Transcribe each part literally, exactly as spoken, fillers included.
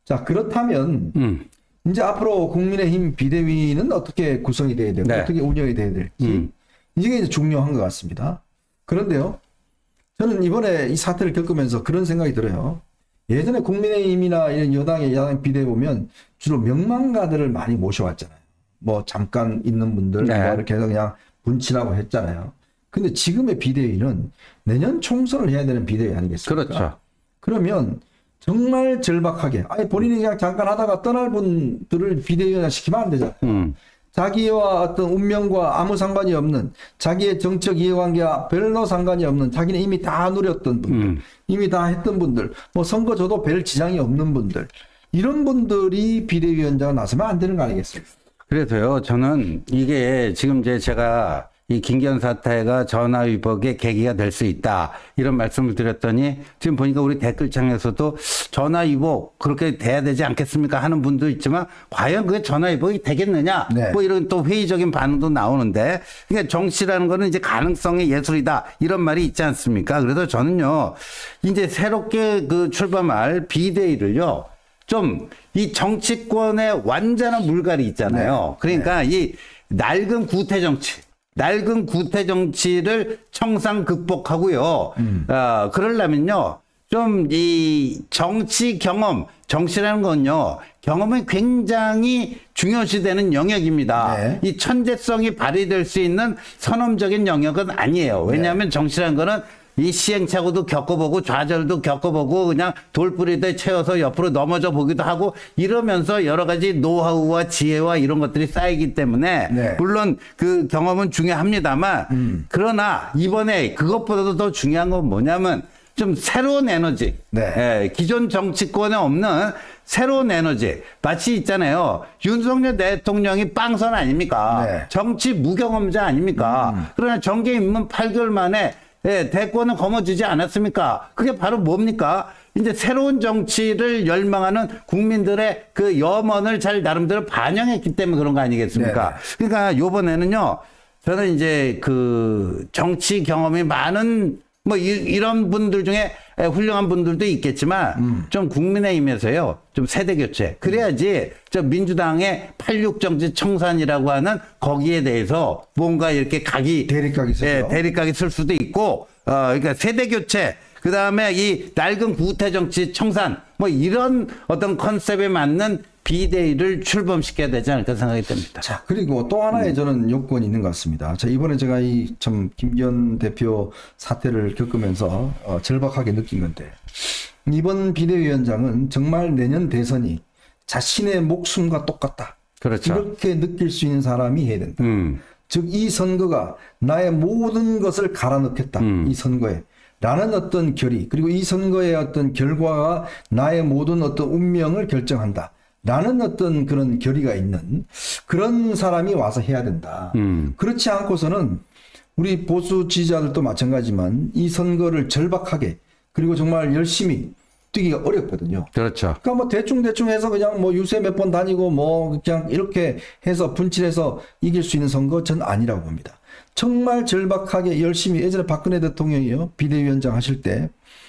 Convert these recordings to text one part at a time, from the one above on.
자, 그렇다면 음. 이제 앞으로 국민의힘 비대위는 어떻게 구성이 돼야 되고 네. 어떻게 운영이 돼야 될지 음. 이게 이제 중요한 것 같습니다. 그런데요, 저는 이번에 이 사태를 겪으면서 그런 생각이 들어요. 예전에 국민의힘이나 이런 여당의 야당 비대위 보면 주로 명망가들을 많이 모셔왔잖아요. 뭐 잠깐 있는 분들 네. 뭐 이렇게 해서 그냥 분친하고 했잖아요. 근데 지금의 비대위는 내년 총선을 해야 되는 비대위 아니겠습니까? 그렇죠. 그러면 정말 절박하게, 아니 본인이 그냥 잠깐 하다가 떠날 분들을 비대위원장 시키면 안 되잖아요. 음. 자기와 어떤 운명과 아무 상관이 없는, 자기의 정책 이해관계와 별로 상관이 없는, 자기는 이미 다 누렸던 분들, 음. 이미 다 했던 분들, 뭐 선거 줘도 별 지장이 없는 분들, 이런 분들이 비대위원장을 나서면 안 되는 거 아니겠습니까? 그래서요, 저는 이게 지금 이제 제가 이 김기현 사태가 전화위복의 계기가 될 수 있다, 이런 말씀을 드렸더니 지금 보니까 우리 댓글창에서도 전화위복 그렇게 돼야 되지 않겠습니까 하는 분도 있지만 과연 그게 전화위복이 되겠느냐 네. 뭐 이런 또 회의적인 반응도 나오는데, 그러니까 정치라는 거는 이제 가능성의 예술이다, 이런 말이 있지 않습니까? 그래서 저는요, 이제 새롭게 그 출범할 비대위를요, 좀 이 정치권의 완전한 물갈이 있잖아요. 네. 그러니까 네. 이 낡은 구태 정치, 낡은 구태 정치를 청산 극복하고요. 음. 어, 그러려면요, 좀 이 정치 경험, 정치라는 건요, 경험이 굉장히 중요시되는 영역입니다. 네. 이 천재성이 발휘될 수 있는 선험적인 영역은 아니에요. 왜냐하면 네. 정치라는 거는 이 시행착오도 겪어보고 좌절도 겪어보고 그냥 돌부리에 채워서 옆으로 넘어져 보기도 하고 이러면서 여러 가지 노하우와 지혜와 이런 것들이 쌓이기 때문에 네. 물론 그 경험은 중요합니다만 음. 그러나 이번에 그것보다도 더 중요한 건 뭐냐면 좀 새로운 에너지, 네. 예, 기존 정치권에 없는 새로운 에너지. 마치 있잖아요, 윤석열 대통령이 빵선 아닙니까? 네. 정치 무경험자 아닙니까? 음. 그러나 정계 입문 팔 개월 만에 예, 대권은 거머쥐지 않았습니까? 그게 바로 뭡니까? 이제 새로운 정치를 열망하는 국민들의 그 염원을 잘 나름대로 반영했기 때문에 그런 거 아니겠습니까? 네. 그러니까 요번에는요, 저는 이제 그 정치 경험이 많은 뭐 이, 이런 분들 중에 훌륭한 분들도 있겠지만 음. 좀 국민의힘에서요, 좀 세대 교체. 그래야지 저 민주당의 팔십육 정치 청산이라고 하는 거기에 대해서 뭔가 이렇게 각이 대립각이 있어요. 예, 대립각이 쓸 수도 있고, 어, 그러니까 세대 교체. 그 다음에 이 낡은 구태 정치 청산, 뭐 이런 어떤 컨셉에 맞는 비대위를 출범시켜야 되지 않을까 생각이 듭니다. 자, 그리고 또 하나의 음. 저는 요건이 있는 것 같습니다. 자, 이번에 제가 이 참 김기현 대표 사태를 겪으면서 어, 절박하게 느낀 건데, 이번 비대위원장은 정말 내년 대선이 자신의 목숨과 똑같다. 그렇죠. 이렇게 느낄 수 있는 사람이 해야 된다. 음. 즉, 이 선거가 나의 모든 것을 갈아넣겠다. 음. 이 선거에. 라는 어떤 결의, 그리고 이 선거의 어떤 결과가 나의 모든 어떤 운명을 결정한다. 라는 어떤 그런 결의가 있는 그런 사람이 와서 해야 된다. 음. 그렇지 않고서는 우리 보수 지지자들도 마찬가지지만 이 선거를 절박하게 그리고 정말 열심히 뛰기가 어렵거든요. 그렇죠. 그러니까 뭐 대충대충 해서 그냥 뭐 유세 몇 번 다니고 뭐 그냥 이렇게 해서 분칠해서 이길 수 있는 선거 전 아니라고 봅니다. 정말 절박하게 열심히, 예전에 박근혜 대통령이요, 비대위원장 하실 때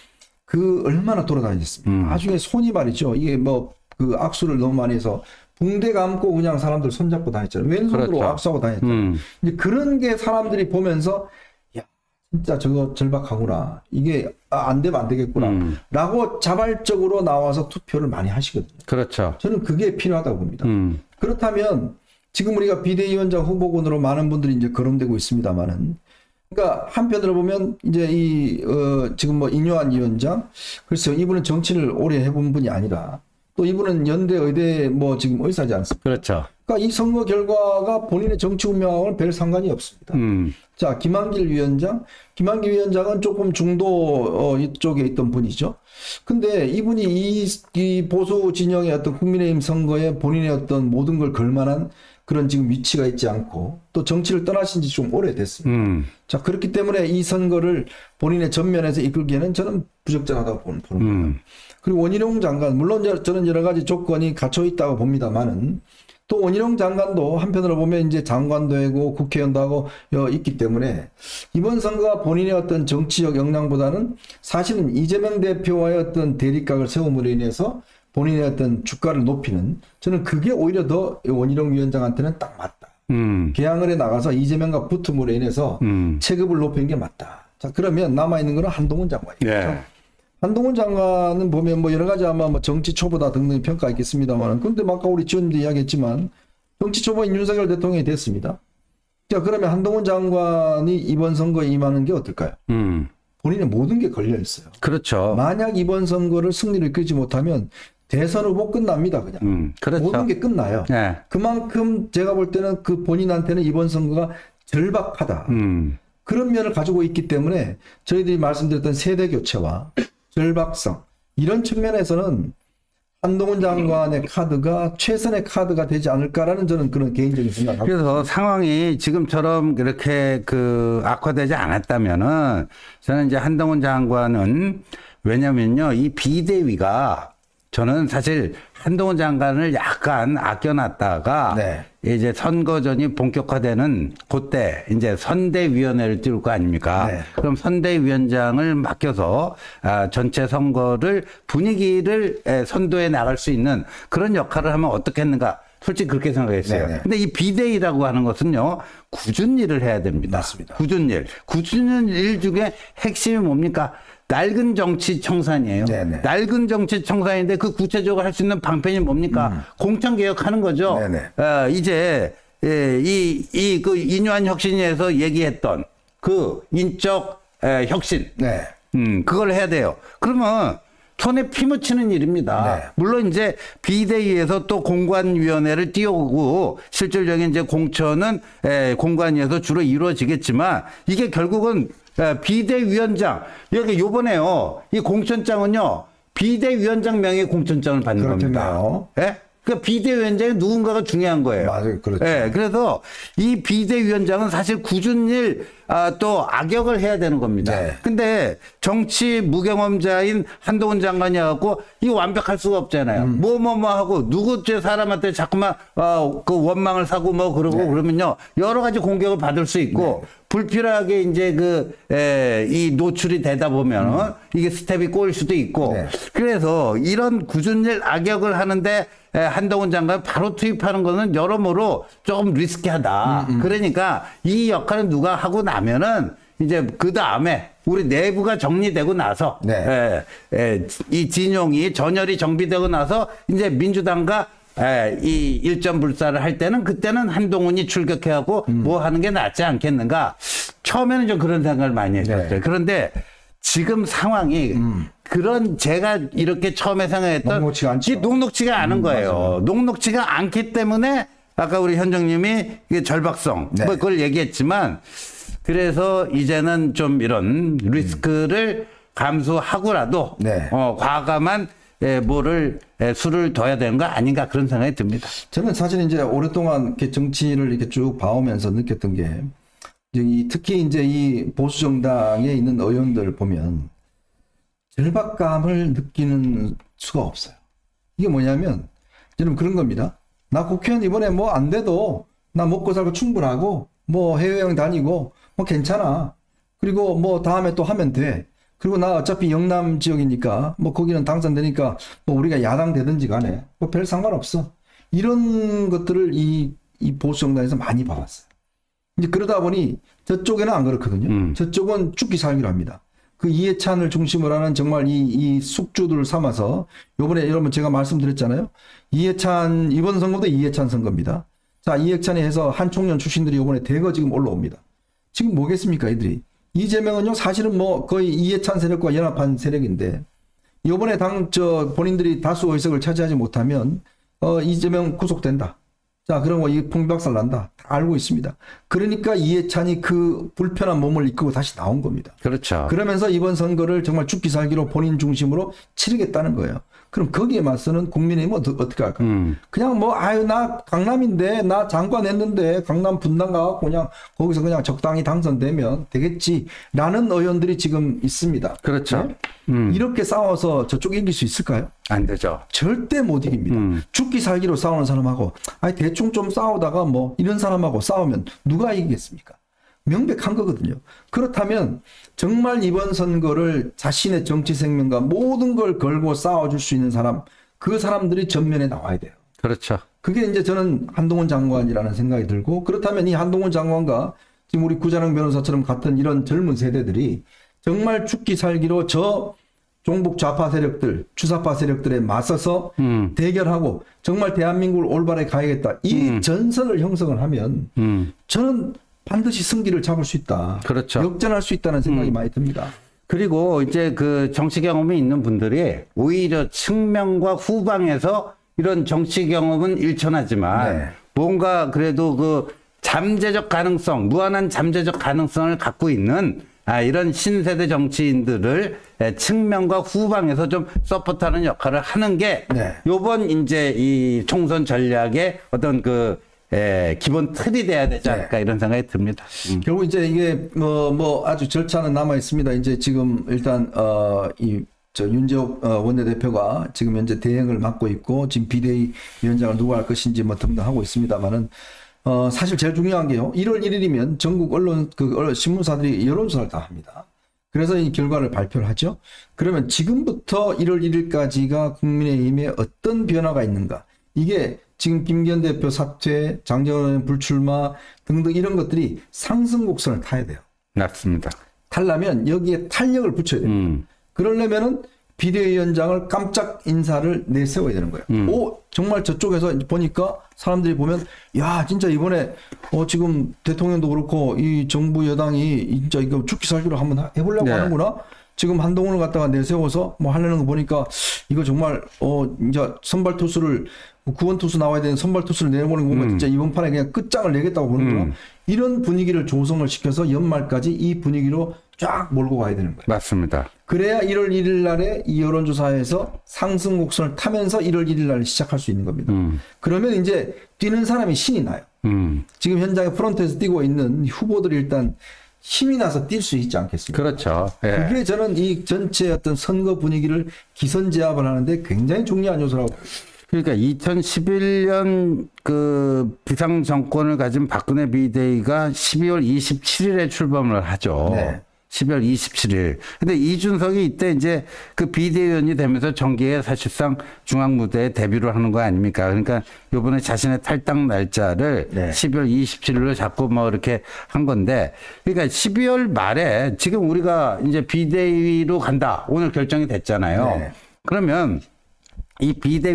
그 얼마나 돌아다녔습니까? 음. 나중에 손이 말이죠. 이게 뭐 그 악수를 너무 많이 해서 붕대 감고 그냥 사람들 손잡고 다녔잖아요. 왼손으로 그렇죠. 악수하고 다녔잖아요. 음. 이제 그런 게 사람들이 보면서 야, 진짜 저거 절박하구나. 이게 안 되면 안 되겠구나. 음. 라고 자발적으로 나와서 투표를 많이 하시거든요. 그렇죠. 저는 그게 필요하다고 봅니다. 음. 그렇다면 지금 우리가 비대위원장 후보군으로 많은 분들이 이제 거론되고 있습니다만은, 그러니까 한편으로 보면 이제 이 어 지금 뭐 인요한 위원장, 글쎄요, 이분은 정치를 오래 해본 분이 아니라 또 이분은 연대 의대 뭐 지금 의사지 않습니까? 그렇죠. 그러니까 이 선거 결과가 본인의 정치 운명하고는 별 상관이 없습니다. 음. 자, 김한길 위원장, 김한길 위원장은 조금 중도 어, 이쪽에 있던 분이죠. 근데 이분이 이, 이 보수 진영의 어떤 국민의힘 선거에 본인의 어떤 모든 걸 걸만한 그런 지금 위치가 있지 않고 또 정치를 떠나신 지 좀 오래됐습니다. 음. 자, 그렇기 때문에 이 선거를 본인의 전면에서 이끌기에는 저는 부적절하다고 보는 겁니다. 음. 그리고 원희룡 장관, 물론 저는 여러 가지 조건이 갖춰 있다고 봅니다만은 또 원희룡 장관도 한편으로 보면 이제 장관도 하고 국회의원도 하고 있기 때문에 이번 선거가 본인의 어떤 정치적 역량보다는 사실은 이재명 대표와의 어떤 대립각을 세움으로 인해서 본인의 어떤 주가를 높이는 저는 그게 오히려 더 원희룡 위원장한테는 딱 맞다. 음. 개항을에 나가서 이재명과 붙음으로 인해서 음. 체급을 높이는 게 맞다. 자, 그러면 남아있는 거는 한동훈 장관이죠. 네. 한동훈 장관은 보면 뭐 여러 가지 아마 뭐 정치 초보다 등등 평가 있겠습니다만, 근데 아까 우리 지원님도 이야기했지만 정치 초보인 윤석열 대통령이 됐습니다. 자, 그러면 한동훈 장관이 이번 선거에 임하는 게 어떨까요? 음. 본인의 모든 게 걸려 있어요. 그렇죠. 만약 이번 선거를 승리를 이끌지 못하면 대선 후보 끝납니다, 그냥. 음. 그렇죠. 모든 게 끝나요. 네. 그만큼 제가 볼 때는 그 본인한테는 이번 선거가 절박하다. 음. 그런 면을 가지고 있기 때문에 저희들이 말씀드렸던 세대 교체와 절박성, 이런 측면에서는 한동훈 장관의 카드가 최선의 카드가 되지 않을까라는 저는 그런 개인적인 생각을 그래서 합니다. 상황이 지금처럼 이렇게 그 악화되지 않았다면은 저는 이제 한동훈 장관은, 왜냐면요, 이 비대위가 저는 사실 한동훈 장관을 약간 아껴놨다가 네. 이제 선거전이 본격화되는 그때 이제 선대위원회를 띄울 거 아닙니까? 네. 그럼 선대위원장을 맡겨서 아, 전체 선거를 분위기를 에, 선도해 나갈 수 있는 그런 역할을 하면 어떻겠는가? 솔직히 그렇게 생각했어요. 네네. 근데 이 비대위라고 하는 것은요, 굳은 일을 해야 됩니다. 맞습니다. 굳은 일. 굳은 일 중에 핵심이 뭡니까? 낡은 정치 청산이에요. 네네. 낡은 정치 청산인데 그 구체적으로 할 수 있는 방편이 뭡니까? 음. 공천 개혁하는 거죠. 네네. 어, 이제 예, 이 이 그 인유한 혁신에서 얘기했던 그 인적 에, 혁신, 네. 음, 그걸 해야 돼요. 그러면 손에 피 묻히는 일입니다. 네. 물론 이제 비대위에서 또 공관위원회를 띄우고 실질적인 이제 공천은 에, 공관위에서 주로 이루어지겠지만 이게 결국은 에, 비대위원장, 여기 요번에요, 이 공천장은요, 비대위원장 명의 공천장을 받는 그렇겠네요. 겁니다. 예? 그러니까 비대위원장이 누군가가 중요한 거예요. 맞아요. 그렇죠. 예, 그래서 이 비대위원장은 사실 굳은 일, 아, 또 악역을 해야 되는 겁니다. 네. 근데 정치 무경험자인 한동훈 장관이 하고 이거 완벽할 수가 없잖아요. 뭐 뭐 뭐 하고 누구 제 사람한테 자꾸만 어, 그 원망을 사고 뭐 그러고 네. 그러면요, 여러 가지 공격을 받을 수 있고 네. 불필요하게 이제 그, 에, 이 노출이 되다 보면은 음. 이게 스텝이 꼬일 수도 있고. 네. 그래서 이런 굳은 일 악역을 하는데 에, 한동훈 장관 바로 투입하는 거는 여러모로 조금 리스키하다. 음, 음. 그러니까 이 역할을 누가 하고 나면은 이제 그 다음에 우리 내부가 정리되고 나서 네. 에, 에, 이 진용이 전열이 정비되고 나서 이제 민주당과 에, 이 일점 불사를 할 때는 그때는 한동훈이 출격해하고 음. 뭐 하는 게 낫지 않겠는가. 처음에는 좀 그런 생각을 많이 했었어요. 네. 그런데 지금 상황이 음. 그런 제가 이렇게 처음에 생각했던 녹록치가 않죠. 녹록치가 않은 음, 거예요. 맞아요. 녹록치가 않기 때문에 아까 우리 현정님이 절박성 네. 뭐 그걸 얘기했지만, 그래서 이제는 좀 이런 리스크를 음. 감수하고라도 네. 어, 과감한 에, 뭐를 에, 수를 둬야 되는 거 아닌가, 그런 생각이 듭니다. 저는 사실 이제 오랫동안 이렇게 정치를 이렇게 쭉 봐오면서 느꼈던 게, 이 특히 이제 이 보수 정당에 있는 의원들 보면 절박감을 느끼는 수가 없어요. 이게 뭐냐면 저는 그런 겁니다. 나 국회의원 이번에 뭐 안 돼도 나 먹고 살고 충분하고 뭐 해외여행 다니고 뭐 괜찮아. 그리고 뭐 다음에 또 하면 돼. 그리고 나 어차피 영남 지역이니까 뭐 거기는 당선되니까 뭐 우리가 야당 되든지 간에 뭐 별 상관없어. 이런 것들을 이, 이 보수 정당에서 많이 봐왔어요. 이제 그러다 보니 저쪽에는 안 그렇거든요. 음. 저쪽은 죽기 살기로 합니다. 그 이해찬을 중심으로 하는 정말 이, 이 숙주들을 삼아서, 요번에 여러분 제가 말씀드렸잖아요. 이해찬, 이번 선거도 이해찬 선거입니다. 자, 이해찬에 해서 한 총련 출신들이 요번에 대거 지금 올라옵니다. 지금 뭐겠습니까, 이들이? 이재명은요, 사실은 뭐 거의 이해찬 세력과 연합한 세력인데, 요번에 당, 저, 본인들이 다수 의석을 차지하지 못하면, 어, 이재명 구속된다. 자, 그럼 뭐 이 풍비박살 난다. 다 알고 있습니다. 그러니까 이해찬이 그 불편한 몸을 이끌고 다시 나온 겁니다. 그렇죠. 그러면서 이번 선거를 정말 죽기 살기로 본인 중심으로 치르겠다는 거예요. 그럼 거기에 맞서는 국민의힘은 어떻게, 어떻게 할까요? 음. 그냥 뭐, 아유, 나 강남인데, 나 장관 했는데, 강남 분당 가고 그냥 거기서 그냥 적당히 당선되면 되겠지. 라는 의원들이 지금 있습니다. 그렇죠. 네? 음. 이렇게 싸워서 저쪽이 이길 수 있을까요? 안 되죠. 절대 못 이깁니다. 음. 죽기 살기로 싸우는 사람하고, 아니, 대충 좀 싸우다가 뭐, 이런 사람하고 싸우면 누가 이기겠습니까? 명백한 거거든요. 그렇다면 정말 이번 선거를 자신의 정치 생명과 모든 걸 걸고 싸워줄 수 있는 사람, 그 사람들이 전면에 나와야 돼요. 그렇죠. 그게 이제 저는 한동훈 장관이라는 생각이 들고, 그렇다면 이 한동훈 장관과 지금 우리 구자능 변호사처럼 같은 이런 젊은 세대들이 정말 죽기 살기로 저 종북 좌파 세력들, 주사파 세력들에 맞서서 음. 대결하고 정말 대한민국을 올바르게 가야겠다. 이 음. 전선을 형성을 하면 음. 저는 반드시 승기를 잡을 수 있다. 그렇죠. 역전할 수 있다는 생각이 음. 많이 듭니다. 그리고 이제 그 정치 경험이 있는 분들이 오히려 측면과 후방에서 이런 정치 경험은 일천하지만 네. 뭔가 그래도 그 잠재적 가능성, 무한한 잠재적 가능성을 갖고 있는 아, 이런 신세대 정치인들을 측면과 후방에서 좀 서포트하는 역할을 하는 게 네. 요번 이제 이 총선 전략의 어떤 그 에, 기본 틀이 돼야 되지 않을까 네. 이런 생각이 듭니다. 음. 결국 이제 이게 뭐, 뭐 아주 절차는 남아 있습니다. 이제 지금 일단 어, 이 저 윤재옥 어, 원내대표가 지금 현재 대행을 맡고 있고 지금 비대위 위원장을 누가 할 것인지 뭐 등등 하고 있습니다만은 어, 사실 제일 중요한 게요. 일월 일일이면 전국 언론 그 신문사들이 여론조사를 다 합니다. 그래서 이 결과를 발표를 하죠. 그러면 지금부터 일월 일일까지가 국민의힘에 어떤 변화가 있는가? 이게 지금 김기현 대표 사퇴, 장제원 불출마 등등 이런 것들이 상승 곡선을 타야 돼요. 맞습니다. 타려면 여기에 탄력을 붙여야 됩니다. 음. 그러려면은 비대위원장을 깜짝 인사를 내세워야 되는 거예요. 음. 오, 정말 저쪽에서 보니까 사람들이 보면, 야, 진짜 이번에, 어, 지금 대통령도 그렇고, 이 정부 여당이 진짜 이거 죽기 살기로 한번 해보려고 네. 하는구나? 지금 한동훈을 갖다가 내세워서 뭐 하려는 거 보니까, 이거 정말, 어, 이제 선발 투수를, 구원 투수 나와야 되는 선발 투수를 내보는 거 보면 음. 진짜 이번 판에 그냥 끝장을 내겠다고 보는구나. 음. 이런 분위기를 조성을 시켜서 연말까지 이 분위기로 쫙 몰고 가야 되는 거예요. 맞습니다. 그래야 일월 일일 날에 이 여론조사에서 상승 곡선을 타면서 일월 일일 날 시작할 수 있는 겁니다. 음. 그러면 이제 뛰는 사람이 신이 나요. 음. 지금 현장에 프론트에서 뛰고 있는 후보들이 일단 힘이 나서 뛸 수 있지 않겠습니까? 그렇죠. 예. 그게 저는 이 전체 어떤 선거 분위기를 기선제압을 하는데 굉장히 중요한 요소라고 봅니다. 그러니까 이천십일 년 그 비상 정권을 가진 박근혜 비대위가 십이월 이십칠일에 출범을 하죠. 네. 십이월 이십칠일. 근데 이준석이 이때 이제 그 비대위원이 되면서 정계에 사실상 중앙 무대에 데뷔를 하는 거 아닙니까? 그러니까 요번에 자신의 탈당 날짜를 네. 십이월 이십칠일로 잡고 뭐 이렇게 한 건데, 그러니까 십이월 말에 지금 우리가 이제 비대위로 간다. 오늘 결정이 됐잖아요. 네. 그러면 이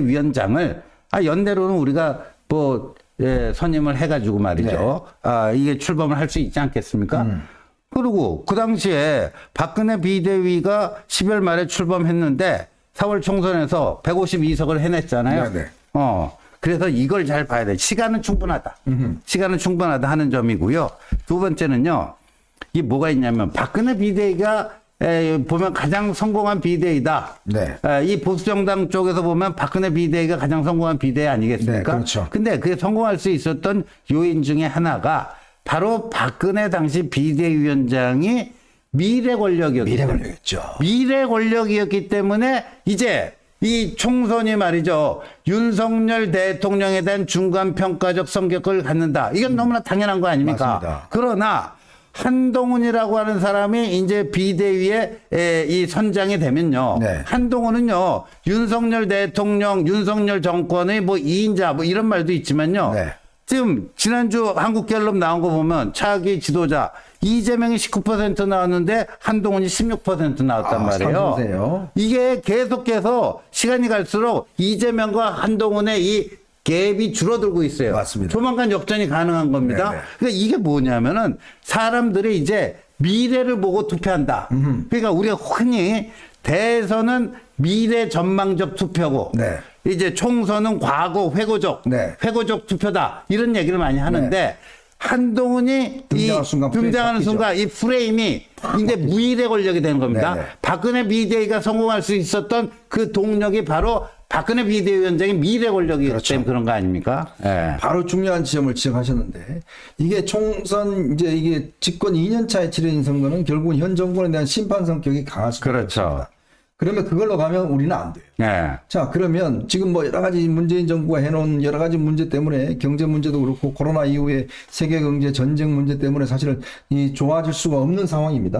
비대위원장을 아 연내로는 우리가 뭐 예, 선임을 해가지고 말이죠. 네. 아 이게 출범을 할 수 있지 않겠습니까? 음. 그리고 그 당시에 박근혜 비대위가 십이월 말에 출범했는데 사월 총선에서 백오십이 석을 해냈잖아요. 네, 네. 어 그래서 이걸 잘 봐야 돼. 시간은 충분하다. 음흠. 시간은 충분하다 하는 점이고요. 두 번째는요. 이게 뭐가 있냐면 박근혜 비대위가 에, 보면 가장 성공한 비대위다. 네. 에, 이 보수정당 쪽에서 보면 박근혜 비대위가 가장 성공한 비대위 아니겠습니까? 네, 그렇죠. 근데 그게 성공할 수 있었던 요인 중에 하나가 바로 박근혜 당시 비대위원장이 미래 권력이었기 미래 때문에. 권력이었죠. 미래 권력이었기 때문에 이제 이 총선이 말이죠. 윤석열 대통령에 대한 중간평가적 성격을 갖는다. 이건 음. 너무나 당연한 거 아닙니까? 맞습니다. 그러나 한동훈이라고 하는 사람이 이제 비대위에 에, 이 선장이 되면요. 네. 한동훈은요. 윤석열 대통령, 윤석열 정권의 뭐 이인자 뭐 이런 말도 있지만요. 네. 지금 지난주 한국갤럽 나온 거 보면 차기 지도자 이재명이 십구 퍼센트 나왔는데 한동훈이 십육 퍼센트 나왔단 아, 말이에요. 상승세요. 이게 계속해서 시간이 갈수록 이재명과 한동훈의 이 갭이 줄어들고 있어요. 맞습니다. 조만간 역전이 가능한 겁니다. 네네. 그러니까 이게 뭐냐면은 사람들이 이제 미래를 보고 투표한다. 음흠. 그러니까 우리가 흔히 대선은 미래 전망적 투표고 네. 이제 총선은 과거 회고적, 네. 회고적 투표다. 이런 얘기를 많이 하는데 네. 한동훈이 등장하는, 이, 순간, 등장하는 순간 이 프레임이 이제 미래 권력이 되는 겁니다. 네네. 박근혜 비대위가 성공할 수 있었던 그 동력이 바로 박근혜 비대위원장이 미래 권력이기 그렇죠. 때문에 그런 거 아닙니까? 네. 바로 중요한 지점을 지적하셨는데 이게 총선 이제 이게 집권 이 년 차에 치러진 선거는 결국은 현 정권에 대한 심판 성격이 강할 수밖에 그렇죠. 없습니다. 그러면 그걸로 가면 우리는 안 돼요. 네. 자, 그러면 지금 뭐 여러 가지 문재인 정부가 해놓은 여러 가지 문제 때문에 경제 문제도 그렇고 코로나 이후에 세계 경제 전쟁 문제 때문에 사실은 이 좋아질 수가 없는 상황입니다.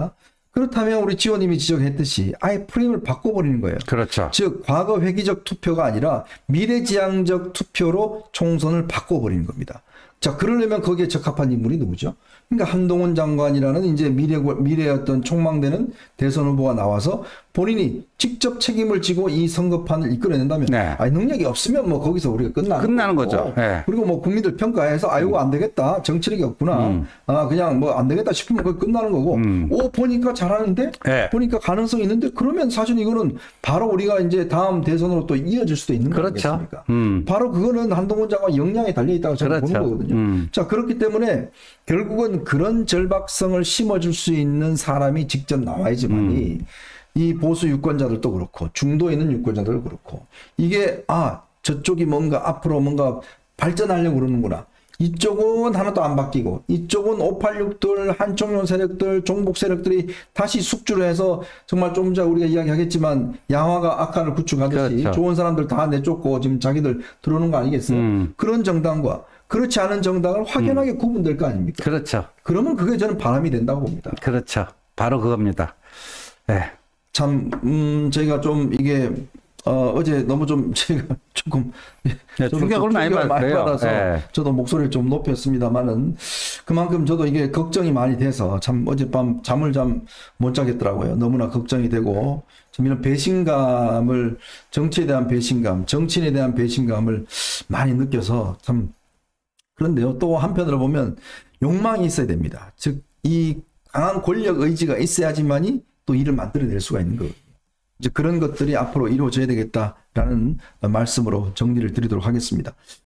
그렇다면 우리 지원님이 지적했듯이 아예 프레임을 바꿔버리는 거예요. 그렇죠. 즉 과거 회기적 투표가 아니라 미래지향적 투표로 총선을 바꿔버리는 겁니다. 자, 그러려면 거기에 적합한 인물이 누구죠? 그러니까 한동훈 장관이라는 이제 미래, 미래의 어떤 촉망되는 대선 후보가 나와서 본인이 직접 책임을 지고 이 선거판을 이끌어낸다면, 네. 아니, 능력이 없으면 뭐 거기서 우리가 끝나는 끝나는 거고. 거죠. 네. 그리고 뭐 국민들 평가해서 아이고 안 되겠다, 정치력이 없구나, 음. 아 그냥 뭐 안 되겠다 싶으면 거기 끝나는 거고. 음. 오 보니까 잘하는데, 네. 보니까 가능성이 있는데 그러면 사실 이거는 바로 우리가 이제 다음 대선으로 또 이어질 수도 있는 거 그렇죠. 아니겠습니까? 음. 바로 그거는 한동훈 장관 역량에 달려 있다고 저는 그렇죠. 보는 거거든요. 음. 자, 그렇기 때문에 결국은 그런 절박성을 심어줄 수 있는 사람이 직접 나와야지만이 음. 이 보수 유권자들도 그렇고 중도에 있는 유권자들도 그렇고 이게 아 저쪽이 뭔가 앞으로 뭔가 발전하려고 그러는구나. 이쪽은 하나도 안 바뀌고 이쪽은 오팔육들 한총련 세력들 종북 세력들이 다시 숙주를 해서 정말 좀 전에 우리가 이야기하겠지만 양화가 악한을 구축하듯이 그렇죠. 좋은 사람들 다 내쫓고 지금 자기들 들어오는 거 아니겠어요? 음. 그런 정당과 그렇지 않은 정당을 확연하게 음. 구분될 거 아닙니까? 그렇죠. 그러면 그게 저는 바람이 된다고 봅니다. 그렇죠. 바로 그겁니다. 네. 참, 음, 저희가 좀 이게, 어, 어제 너무 좀 제가 조금. 네, 충격을 많이 받았어요. 받아서 네. 저도 목소리를 좀 높였습니다만은 그만큼 저도 이게 걱정이 많이 돼서 참 어젯밤 잠을 참 못 자겠더라고요. 너무나 걱정이 되고 좀 이런 배신감을, 정치에 대한 배신감, 정치인에 대한 배신감을 많이 느껴서 참 그런데요. 또 한편으로 보면 욕망이 있어야 됩니다. 즉, 이 강한 권력 의지가 있어야지만이 또 일을 만들어낼 수가 있는 거거든요. 이제 그런 것들이 앞으로 이루어져야 되겠다라는 말씀으로 정리를 드리도록 하겠습니다.